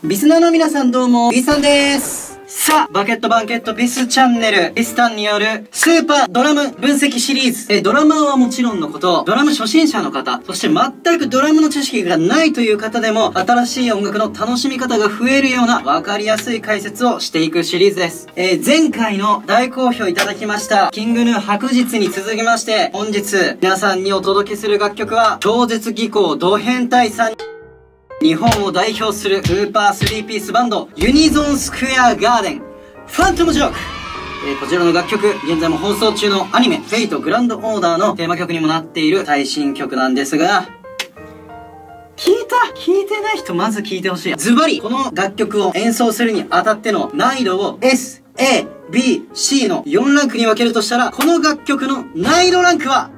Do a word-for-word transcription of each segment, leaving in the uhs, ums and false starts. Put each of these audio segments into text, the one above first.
ビスナーの皆さんどうも、ビスさんです。さあ、バケットバンケットビスチャンネル、ビスタンによるスーパードラム分析シリーズ。え、ドラマーはもちろんのこと、ドラム初心者の方、そして全くドラムの知識がないという方でも、新しい音楽の楽しみ方が増えるような分かりやすい解説をしていくシリーズです。えー、前回の大好評いただきました、キングヌー白日に続きまして、本日、皆さんにお届けする楽曲は、超絶技巧ド変態さん。日本を代表するスーパースリーピースバンド、ユニゾンスクエアガーデン、ファントムジョーク。えー、こちらの楽曲、現在も放送中のアニメ、フェイトグランドオーダーのテーマ曲にもなっている最新曲なんですが、聞いた聞いてない人まず聞いてほしい。ズバリ、この楽曲を演奏するにあたっての難易度を エス、エー、ビー、シー のよんランクに分けるとしたら、この楽曲の難易度ランクは、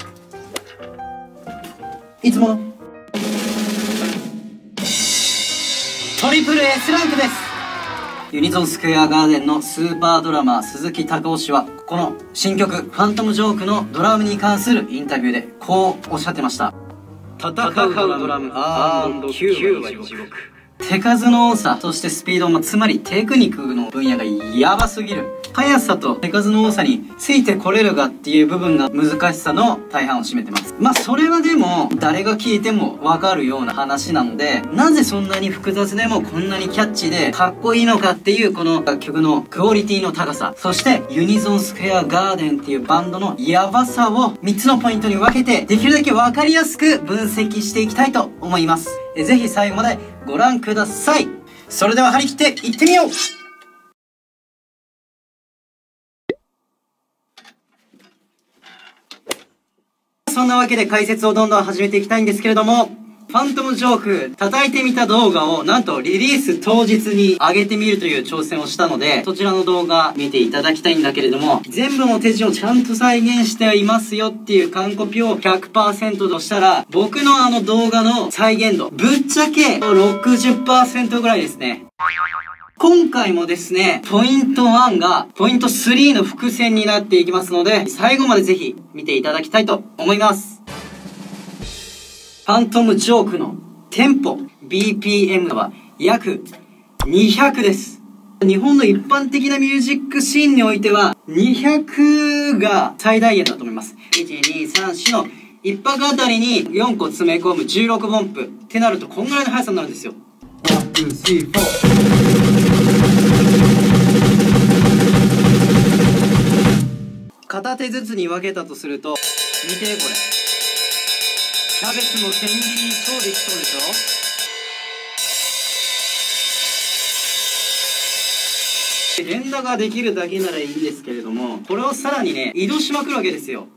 いつものトリプル エス ランクです。ユニゾンスクエアガーデンのスーパードラマー鈴木孝夫氏は、この新曲ファントムジョークのドラムに関するインタビューでこうおっしゃってました。戦うドラム アールアンドキュー は地獄。手数の多さ、そしてスピード、まあ、つまりテクニックの分野がやばすぎる。速さと手数の多さについてこれるかっていう部分が難しさの大半を占めてます。まあそれはでも誰が聞いてもわかるような話なので、なぜそんなに複雑でもこんなにキャッチーでかっこいいのかっていうこの楽曲のクオリティの高さ、そしてユニゾンスクエアガーデンっていうバンドのヤバさをみっつのポイントに分けてできるだけわかりやすく分析していきたいと思います。えぜひ最後までご覧ください。それでは張り切っていってみよう。そんなわけで解説をどんどん始めていきたいんですけれども、ファントムジョーク叩いてみた動画をなんとリリース当日に上げてみるという挑戦をしたので、そちらの動画見ていただきたいんだけれども、全部の手順をちゃんと再現していますよっていう完コピを ひゃくパーセント としたら、僕のあの動画の再現度、ぶっちゃけ ろくじゅっパーセント ぐらいですね。今回もですね、ポイントワンがポイントスリーの伏線になっていきますので、最後までぜひ見ていただきたいと思います。ファントムジョークのテンポ ビーピーエム は約にひゃくです。日本の一般的なミュージックシーンにおいてはにひゃくが最大限だと思います。いち、に、さん、よんの一拍あたりによんこ詰め込むじゅうろく音符ってなるとこんぐらいの速さになるんですよ。ワン、ツー、スリー、フォー。片手ずつに分けたとすると、見てこれ。キャベツの千切り超できそうでしょ。連打ができるだけならいいんですけれども、これをさらにね、移動しまくるわけですよ。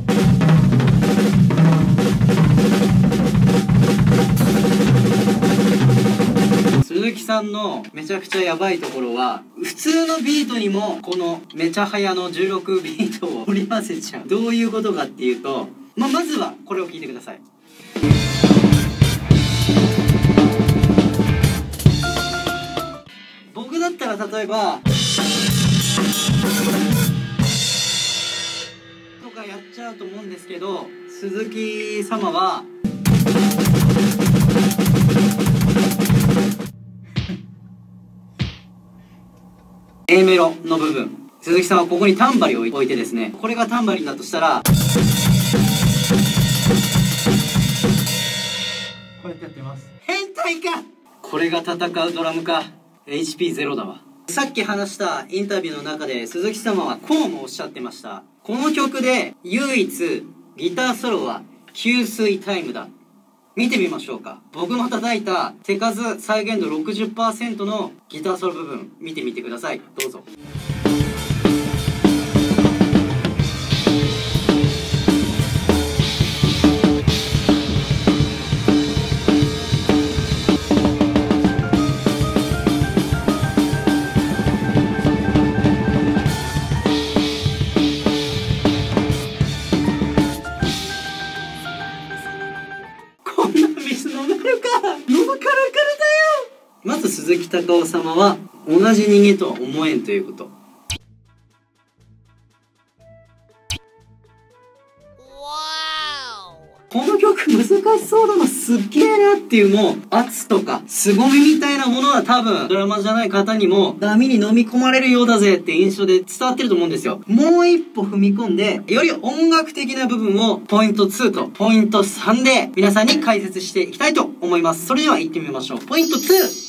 鈴木さんのめちゃくちゃやばいところは、普通のビートにもこのめちゃ速のじゅうろくビートを織り交ぜちゃう。どういうことかっていうと、まあ、まずはこれを聞いてください。僕だったら例えばとかやっちゃうと思うんですけど、鈴木様はA メロの部分、鈴木さんはここにタンバリンを置いてですね、これがタンバリンだとしたらこうやってやってます。変態か。これが戦うドラムか。 エイチピーゼロ だわ。さっき話したインタビューの中で鈴木様はこうもおっしゃってました。この曲で唯一ギターソロは給水タイムだ。見てみましょうか。僕の叩いた手数再現度 ろくじゅっパーセント のギターソロ部分見てみてください。どうぞ。まず鈴木孝夫様は同じ人間とは思えんということ。 この曲難しそうだな、すっげえなっていう、もう、圧とか、凄みみたいなものは多分、ドラマじゃない方にも、波に飲み込まれるようだぜって印象で伝わってると思うんですよ。もう一歩踏み込んで、より音楽的な部分を、ポイントツーとポイントさんで、皆さんに解説していきたいと思います。それでは行ってみましょう。ポイントツー。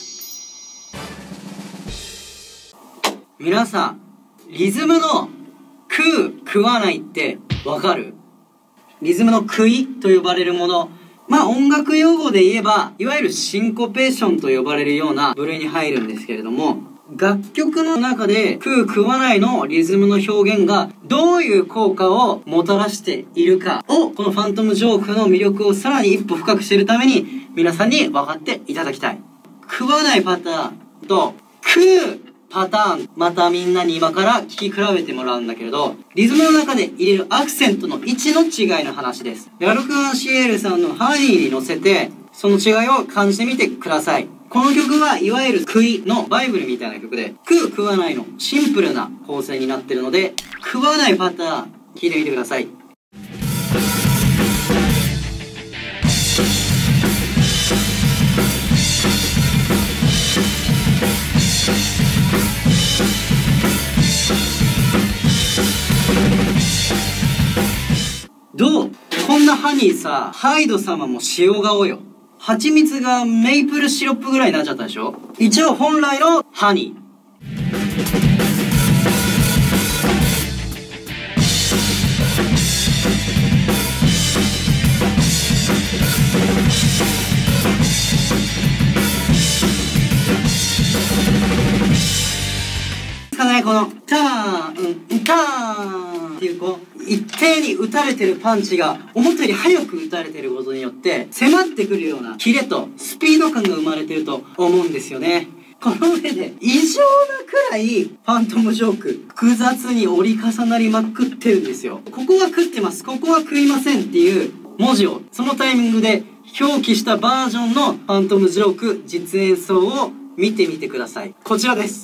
皆さん、リズムの食う、食わないってわかる？リズムの食いと呼ばれるもの。まあ音楽用語で言えば、いわゆるシンコペーションと呼ばれるような部類に入るんですけれども、楽曲の中で食う食わないのリズムの表現がどういう効果をもたらしているかを、このファントムジョークの魅力をさらに一歩深く知るために皆さんに分かっていただきたい。食わないパターンと食うパターン、またみんなに今から聞き比べてもらうんだけれど、リズムの中で入れるアクセントの位置の違いの話です。ラルク・アンシエールさんのハニーに乗せて、その違いを感じてみてください。この曲はいわゆる食いのバイブルみたいな曲で、食う食わないのシンプルな構成になってるので、食わないパターン、聞いてみてください。どう？こんなハニーさ、ハイド様も塩顔よ。蜂蜜がメイプルシロップぐらいになっちゃったでしょ？一応本来のハニー。このターン、ターンっていうこう一定に打たれてるパンチが思ったより早く打たれてることによって迫ってくるようなキレとスピード感が生まれてると思うんですよね。この上で異常なくらいファントムジョーク複雑に折り重なりまくってるんですよ。ここは食ってます、ここは食いませんっていう文字をそのタイミングで表記したバージョンのファントムジョーク実演奏を見てみてください。こちらです。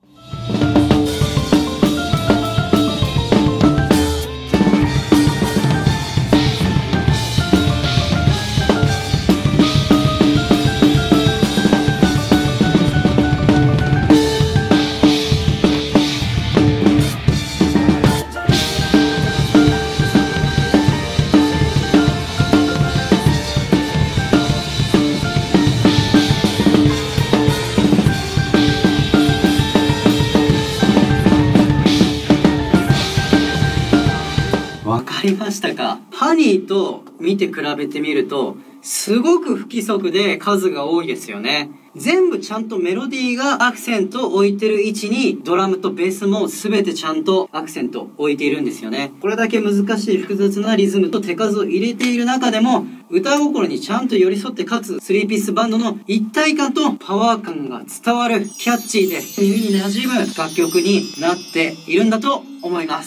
わかりましたか？ハニーと見て比べてみると、すごく不規則で数が多いですよね。全部ちゃんとメロディーがアクセントを置いてる位置に、ドラムとベースも全てちゃんとアクセントを置いているんですよね。これだけ難しい複雑なリズムと手数を入れている中でも、歌心にちゃんと寄り添ってかつ、スリーピースバンドの一体感とパワー感が伝わるキャッチーで耳に馴染む楽曲になっているんだと思います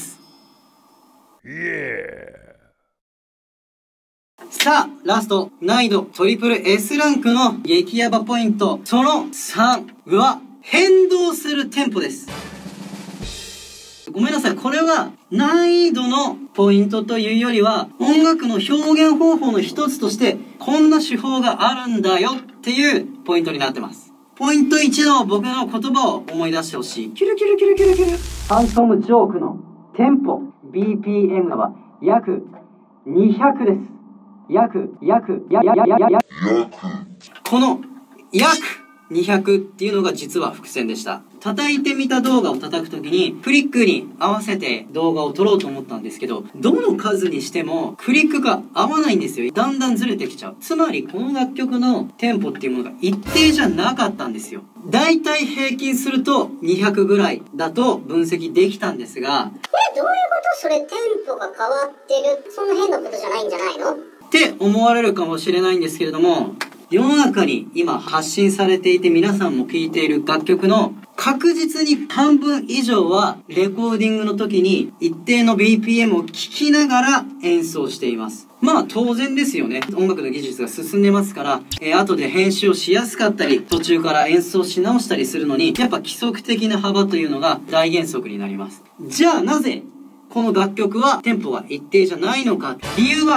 。Yeah. さあ、ラスト、難易度トリプル S ランクの激ヤバポイント、そのさんは変動するテンポです。ごめんなさい、これは難易度のポイントというよりは、音楽の表現方法の一つとして、こんな手法があるんだよっていうポイントになってます。ポイントいちの僕の言葉を思い出してほしい。キュルキュルキュルキュルキュル。ファントムジョークのテンポ、ビーピーエム は約にひゃくです。約、約、や、や、や、や、や、この約にひゃくっていうのが実は伏線でした。叩いてみた動画を叩くときにクリックに合わせて動画を撮ろうと思ったんですけど、どの数にしてもクリックが合わないんですよ。だんだんずれてきちゃう。つまりこの楽曲のテンポっていうものが一定じゃなかったんですよ。だいたい平均するとにひゃくぐらいだと分析できたんですが、 え、どういうこと？それテンポが変わってる、そんな変なことじゃないんじゃないの？ って思われるかもしれないんですけれども、世の中に今発信されていて皆さんも聴いている楽曲の確実に半分以上はレコーディングの時に一定の ビーピーエム を聴きながら演奏しています。まあ当然ですよね。音楽の技術が進んでますから、えー、後で編集をしやすかったり、途中から演奏し直したりするのに、やっぱ規則的な幅というのが大原則になります。じゃあなぜこの楽曲はテンポが一定じゃないのか。理由は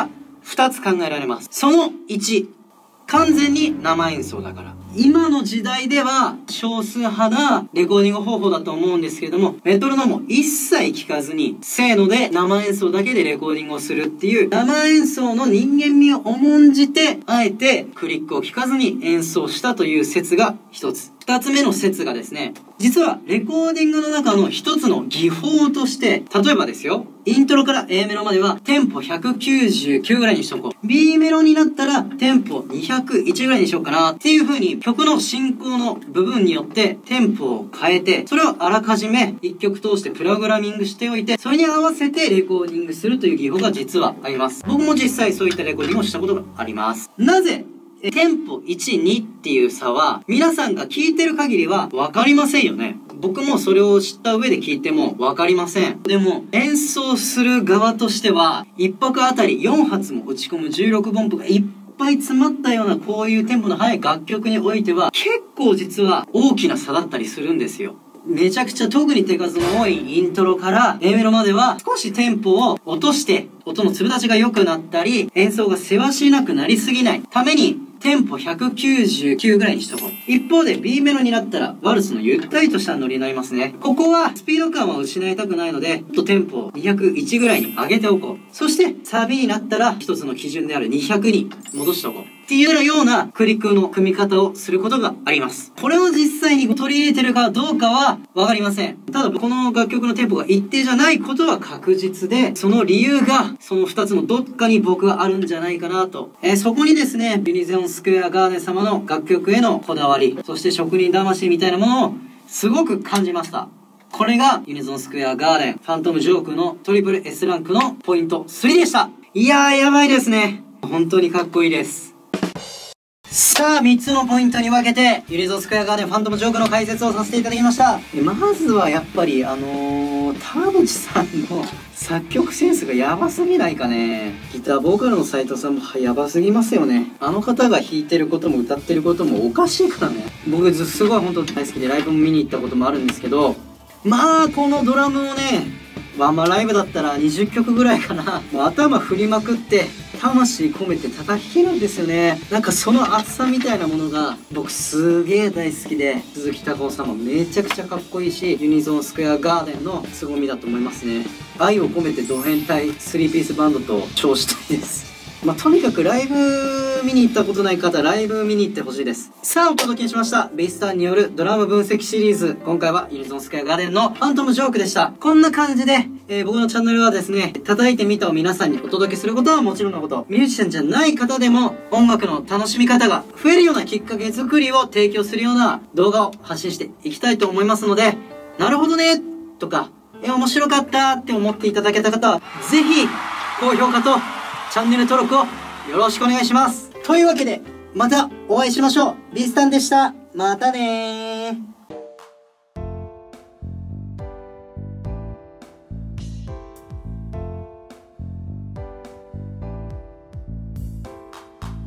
ふたつ考えられます。そのいち、完全に生演奏だから。今の時代では少数派なレコーディング方法だと思うんですけれども、メトロノームを一切聞かずに、せーので生演奏だけでレコーディングをするっていう、生演奏の人間味を重んじて、あえてクリックを聞かずに演奏したという説が一つ。二つ目の説がですね、実はレコーディングの中の一つの技法として、例えばですよ、イントロから A メロまではテンポひゃくきゅうじゅうきゅうぐらいにしとこう。B メロになったらテンポにひゃくいちぐらいにしようかなっていう風に曲の進行の部分によってテンポを変えて、それをあらかじめ一曲通してプログラミングしておいて、それに合わせてレコーディングするという技法が実はあります。僕も実際そういったレコーディングをしたことがあります。なぜテンポいち、にっていう差は、皆さんが聞いてる限りは分かりませんよね。僕もそれを知った上で聞いても分かりません。でも、演奏する側としては、いっ拍あたりよん発も打ち込むじゅうろく分符がいっぱい詰まったようなこういうテンポの速い楽曲においては、結構実は大きな差だったりするんですよ。めちゃくちゃ特に手数の多いイントロから A メロまでは少しテンポを落として音の粒立ちが良くなったり演奏がせわしなくなりすぎないためにテンポひゃくきゅうじゅうきゅうぐらいにしとこう。一方で B メロになったらワルツのゆったりとしたノリになりますね。ここはスピード感は失いたくないので、ちょっとテンポをにひゃくいちぐらいに上げておこう。そしてサビになったら一つの基準であるにひゃくに戻しておこう。っていうようなクリックの組み方をすることがあります。これを実際に取り入れてるかどうかはわかりません。ただこの楽曲のテンポが一定じゃないことは確実で、その理由がその二つのどっかに僕はあるんじゃないかなと。えー、そこにですね、ユニゾンスクエアガーデン様の楽曲へのこだわり、そして職人魂みたいなものをすごく感じました。これがユニゾンスクエアガーデンファントムジョークのトリプル S ランクのポイントスリーでした。いやーやばいですね。本当にかっこいいです。さあ、みっつのポイントに分けて、ユニゾンスクエアガーデンファントムジョークの解説をさせていただきました。まずはやっぱり、あのー、田淵さんの作曲センスがやばすぎないかね。ギターボーカルの斉藤さんもやばすぎますよね。あの方が弾いてることも歌ってることもおかしいからね。僕すごい本当大好きでライブも見に行ったこともあるんですけど、まあ、このドラムをね、ワンマンライブだったらにじゅっきょくぐらいかな。もう頭振りまくって、魂込めて叩き切るんですよね。なんかその熱さみたいなものが僕すげえ大好きで、鈴木孝夫さんもめちゃくちゃかっこいいし、ユニゾンスクエアガーデンの凄みだと思いますね。愛を込めてド変態スリーピースバンドと称したいです。まあ、とにかくライブ見に行ったことない方、ライブ見に行ってほしいです。さあ、お届けしました。ベイスターによるドラム分析シリーズ。今回はユニゾンスクエアガーデンのファントムジョークでした。こんな感じで、えー、僕のチャンネルはですね、叩いてみたを皆さんにお届けすることはもちろんのこと、ミュージシャンじゃない方でも音楽の楽しみ方が増えるようなきっかけ作りを提供するような動画を発信していきたいと思いますので、なるほどねとか、え、面白かったって思っていただけた方は、ぜひ、高評価とチャンネル登録をよろしくお願いします。というわけで、またお会いしましょう。ビスタンでした。またねー。